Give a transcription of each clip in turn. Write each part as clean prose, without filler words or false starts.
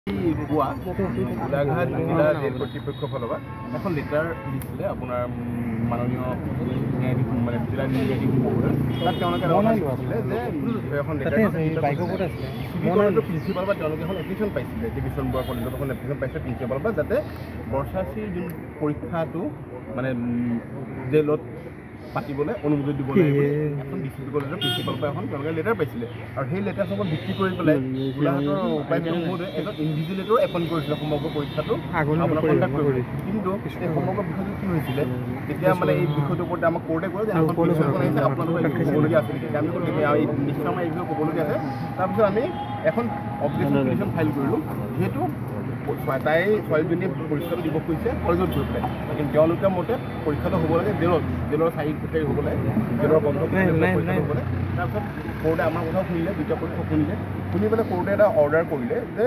পুৱা গোলাঘাট জিলা জেল কৰ্তৃপক্ষৰ ফালৰ পৰা এখন লেটাৰ দিছিলে আপোনাৰ মাননীয় ন্যায়াধীশ মানে জিলা ন্যায়াধীশ মহোদয় তাত তেওঁলোকে দিছিলে যে এখন লেটাৰ প্ৰিন্সিপাল বা তেওঁলোকে এখন এপ্লিকেশ্যন পাইছিলে ডিভিশ্যন বৰুৱা কলেজত এখন এপ্লিকেশ্যন পাইছে প্ৰিন্সিপালৰ পৰা যাতে বৰ্ষাচীৰ যোন পৰীক্ষাটো মানে জেলত পাতিবলৈ অনুমতি দিব লাগিব এখন ডিষ্ট্ৰিক্ট কলেজৰ প্ৰিন্সিপালৰ পৰা এখন তেওঁলোকে লেটাৰ পাইছিলে আৰু সেই লেটাৰখনত ভিত্তি কৰি পেলাই গোলাঘাটৰ উপায়ুক্ত মহোদয়ে এজন ইনভিজিলেটৰ এপইণ্ট কৰিছিলে সমগ্ৰ পৰীক্ষাটো আপোনাৰ কণ্টেক্ট কৰিবলৈ কিন্তু এই সমগ্ৰ বিষয়টো কি হৈছিলে তেতিয়া মানে এই বিষয়টোৰ ওপৰত আমাক কোৰ্টে কয় যে এখন পিটিশ্যন আহিছে আপোনালোকৰ এই ক'বলগীয়া আছে নেকি আমি ক'লো এই নিশ্চয় আমাৰ এই বিষয়ে ক'বলগীয়া আছে তাৰপিছত আমি এখন অবজেকশ্যন পিটিশ্যন ফাইল কৰিলোঁ যিহেতু তাই ছোৱালীজনীয়ে পৰীক্ষাটো দিব খুজিছে কলেজত গৈ পেলাই কিন্তু তেওঁলোকে মতে পৰীক্ষাটো হ'ব লাগে জেলৰ 4 তাৰিখ হ'ব লাগে জেলৰ বন্ধ পৰীক্ষা হ'ব লাগে তাৰপিছত কোৰ্টে আমাৰ কথাও শুনিলে দুটা পক্ষ শুনিলে শুনি পেলাই কোৰ্টে এটা অৰ্ডাৰ কৰিলে যে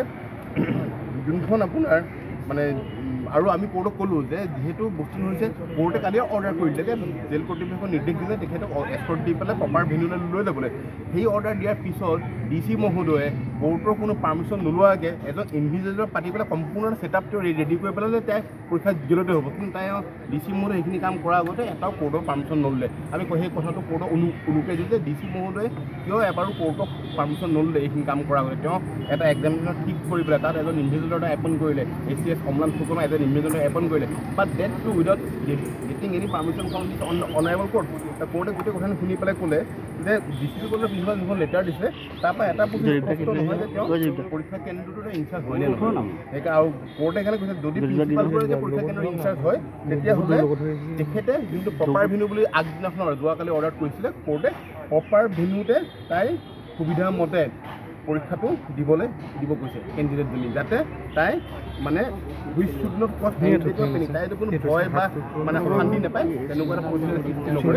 যোনখন আপোনাৰ মানে আৰু আমি কোৰ্টক ক'লোঁ যে যিহেতু বস্তুটো হৈছে কোৰ্টে কালি অৰ্ডাৰ কৰিলে যে জেল কৰ্তৃপক্ষক নিৰ্দেশ দিলে তেখেতক এস্কৰ্ট দি পেলাই প্ৰপাৰ ভেন্যুলৈ লৈ যাবলৈ সেই অৰ্ডাৰ দিয়াৰ পিছত DC মহোদয়ে কোৰ্টৰ কোনো পাৰ্মিশ্যন নোলোৱাকৈ এজন ইনভিজিলেটৰ পাতি পেলাই সম্পূৰ্ণ ছেটআপটো ৰেডি কৰি পেলাই তাই পৰীক্ষা জেলতে হ'ব কিন্তু তাই DC মহোদয়ে সেইখিনি কাম কৰাৰ আগতে এটাও কোৰ্টৰ পাৰ্মিশ্যন নল'লে আমি সেই কথাটো কোৰ্টক উলুকাই দিওঁ যে DC মহোদয়ে কিয় এবাৰো কোৰ্টক পাৰ্মিশ্যন নল'লে এইখিনি কাম কৰাৰ আগতে তেওঁ এটা এক্সামিনেশ্যন ঠিক কৰি পেলাই তাত এজন ইনভিজিলেটৰ এটা এপইণ্ট কৰিলে ACS অম্লান ফুকন এজন ইনভিজিলেটৰ এপইণ্ট কৰিলে but that too without getting any permission from this honourable court কোৰ্টে গোটেই কথাখিনি শুনি পেলাই ক'লে যে ডিষ্ট্ৰিক্ট কলেজৰ প্ৰিন্সিপাল যিখন লেটাৰ দিছে তাৰপৰা এটা বস্তু স্পষ্ট নহয় যে তেওঁ পৰীক্ষা কেন্দ্ৰটোতে ইনচাৰ্জ হয় নে নহয় সেইকাৰণে আৰু কোৰ্টে সেইকাৰণে কৈছে যদি প্ৰিন্সিপালবোৰে যে পৰীক্ষা কেন্দ্ৰৰ ইনচাৰ্জ হয় তেতিয়াহ'লে তেখেতে যোনটো প্ৰপাৰ ভেন্যু বুলি আগদিনাখন যোৱাকালি অৰ্ডাৰ কৰিছিলে কোৰ্টে প্ৰপাৰ ভেন্যুতে তাই সুবিধা মতে পৰীক্ষাটো দিব কৈছে কেণ্ডিডেটজনী যাতে তাই মানে which should not cause any তাইতো কোনো ভয় বা মানে অশান্তি নাপায় তেনেকুৱা এটা পৰিস্থিতি সৃষ্টি নকৰে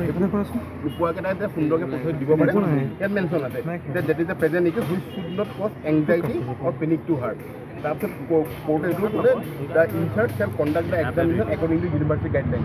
নোপোৱাকৈ তাই সুন্দৰকৈ পঠিয়াই দিব পাৰে ইয়াত মেনশ্যন আছে যে that is the present issue which should not cause anxiety or panic to her তাৰপিছত কোৰ্টে এইটো ক'লে the incharge shall conduct the examination according to university guideline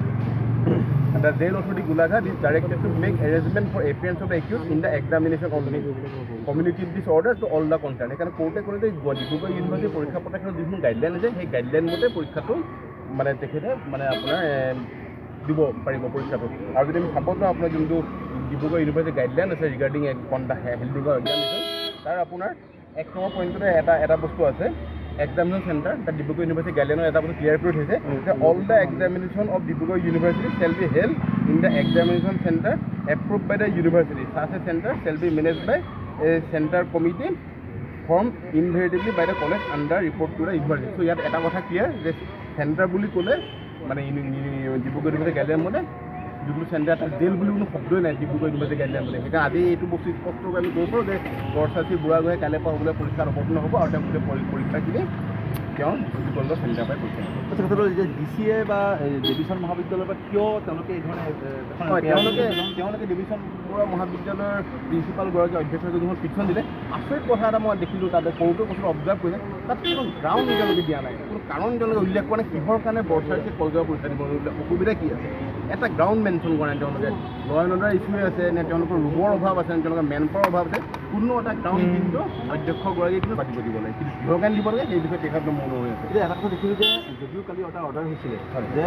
The jail authority Golaghat is directed to make arrangement for appearance of the accused in the examination only. Communicate this order to all the concerned. এখানে কোর্টে করে Dibrugarh university পৰীক্ষা পতাৰ যিখন guideline আছে সেই guideline মতে পৰীক্ষাটো মানে তেখেতে মানে আপোনাৰ দিব পাৰিব পৰীক্ষাটো আৰু যদি আমি চাব যাওঁ আপোনাৰ যোনটো ডিব্ৰুগড় ইউনিভাৰ্চিটি গাইডলাইন আছে ৰিগাৰ্ডিং হেল্ডিং এক্সামিনেশ্যন তাৰ আপোনাৰ 1 নম্বৰ পইণ্টতে এটা বস্তু আছে examination center that Dibrugarh University guideline eta bostu clear kori thise that all the examination of Dibrugarh University shall be held in the examination center approved by the university. Such a center shall be managed by a center committee formed invariably by the college under report to the university. So yat eta kotha clear je center buli kole mane Dibrugarh University guideline mode যোনটো centre তাত jail বুলি কোনো শব্দই নাই Dibrugarh university guideline বুলি সেইকাৰণে আজি এইটো বস্তু স্পষ্টকৈ আমি কৈছোঁ যে বৰ্ষাচী বুঢ়াগোহাঁই কাইলৈ পৰা হ'বলৈ পৰীক্ষাত অৱতীৰ্ণ হ'ব আৰু তেওঁ গোটেই পৰীক্ষাখিনি তেওঁ ডিষ্ট্ৰিক্ট কলেজৰ চেণ্টাৰ পাই পৰীক্ষা যে DCA বা ডিভিশ্যন মহাবিদ্যালয়ৰ পৰা কিয় তেওঁলোকে এই ধৰণে তেওঁলোকে ডিভিশ্যন বৰুৱা মহাবিদ্যালয়ৰ প্ৰিন্সিপালগৰাকী অধ্যক্ষ যিখন পিটিশ্যন দিলে আচৰিত কথা এটা মই দেখিলোঁ তাতে কৰোঁতে কথাটো অবজাৰ্ভ কৰিলে তাত কোনো গ্ৰাউণ্ড তেওঁলোকে দিয়া নাই কোনো কাৰণ তেওঁলোকে উল্লেখ কৰা নাই কিহৰ কাৰণে বৰ্ষাচী কলেজৰ পৰীক্ষা দিব অসুবিধা কি আছে এটা গ্ৰাউণ্ড মেনশ্যন কৰা নাই তেওঁলোকে ল এণ্ড অৰ্ডাৰ ইছ্যু আছে নে তেওঁলোকৰ ৰুমৰ অভাৱ আছে নে তেওঁলোকৰ মেন পাৱাৰ অভাৱ আছে কোনো এটা গ্ৰাউণ্ড কিন্তু অধ্যক্ষগৰাকীয়ে কিন্তু পাতিব দিব লাগে কিন্তু কিহৰ কাৰণে দিব লাগে সেই বিষয়ে তেখেতৰ মন হৈ আছে এতিয়া এটা কথা দেখিলোঁ যে যদিও কালি এটা অৰ্ডাৰ হৈছিলে যে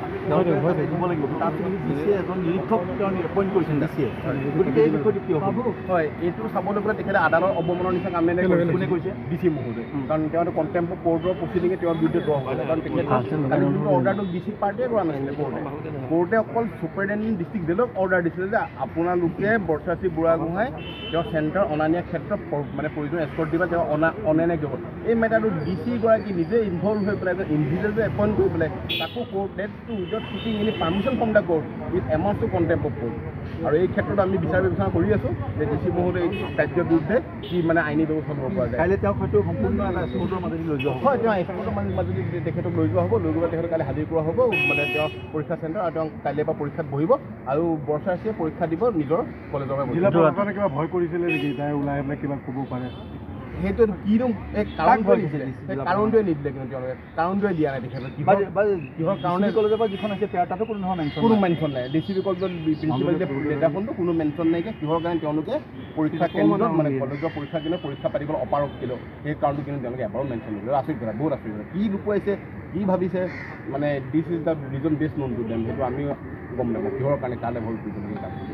দিব লাগিব তাত DCA এজন নিৰীক্ষক তেওঁ এপইণ্ট কৰিছিল DCA গতিকে এই বিষয়টো কিয় হ'ব হয় এইটো চাবলৈ গ'লে তেখেতে আদালত অৱমাননাৰ নিচিনা কাম এনে কোনে কৰিছে DC মহোদয় কাৰণ তেওঁ কণ্টেম্প অফ কোৰ্টৰ প্ৰচিডিঙে তেওঁৰ বিৰুদ্ধে ড্ৰ হ'লে কাৰণ তেখেতে যোনটো অৰ্ডাৰটো DC পাৰ্টিয়ে কৰা নাছিলে কোৰ্টে অকল ছুপাৰিণ্টেণ্ডেণ্ট ডিষ্ট্ৰিক্ট জেলক অৰ্ডাৰ দিছিলে যে আপোনালোকে বৰ্ষাচী বুঢ়াগোহাঁই তেওঁ চেণ্টাৰ অনা নিয়াৰ ক্ষেত্ৰত মানে প্ৰয়োজন এস্কৰ্ট দিবা তেওঁ অনা নিয়া কৰিব এই মেটাৰটো DC গৰাকী নিজে ইনভলভ হৈ পেলাই যে ইনভিজিলেটৰ এপইণ্ট কৰি পেলাই তাকো court that too without seeking any permission from the court with amount to contempt of court আৰু এই ক্ষেত্ৰত আমি বিচাৰ বিবেচনা কৰি আছোঁ যে DC মহোদয় এই কাৰ্যৰ বিৰুদ্ধে কি মানে আইনী ব্যৱস্থা ল'ব পৰা যায় কাইলৈ তেওঁক হয়তো সম্পূৰ্ণ এটা এস্কৰ্টৰ মাজেদি লৈ যোৱা হ'ব হয় তেওঁ এস্কৰ্টৰ মাজেদি তেখেতক লৈ যোৱা হ'ব লৈ গ'লে তেখেতক কাইলৈ হাজিৰ কৰা হ'ব মানে তেওঁ পৰীক্ষা চেণ্টাৰ আৰু তেওঁ কাইলৈৰ পৰা পৰীক্ষাত বহিব আৰু বৰ্ষাচীয়ে পৰীক্ষা দিব নিজৰ কলেজৰ পৰা জিলা প্ৰশাসনে কিবা ভয় কৰিছিলে নেকি তাই ওলাই পেলাই কিবা ক'ব পাৰে সেইটো কিনো এই কাৰণটোৱে নিদিলে কিন্তু তেওঁলোকে কাৰণটোৱে দিয়া নাই তেখেতক কিহৰ কাৰণে কলেজৰ যিখন আছে পেয়াৰ তাতো কোনো মেনশ্যন নাই DCP কলেজৰ প্ৰিন্সিপাল লেটাৰখনটো কোনো মেনশ্যন নাইকিয়া কিহৰ কাৰণে তেওঁলোকে পৰীক্ষা কেন্দ্ৰত মানে কলেজৰ পৰীক্ষা কেন্দ্ৰত পৰীক্ষা পাতিবলৈ অপাৰগ কিলো সেই কাৰণটো কিন্তু তেওঁলোকে এবাৰো মেনশ্যন নকৰিলে আচৰিত কথা বহুত আচৰিত কথা কি লুকুৱাইছে কি ভাবিছে মানে this is the reason best known to them সেইটো আমিও গম নাপাওঁ কিহৰ কাৰণে কালে ভুল কৰিব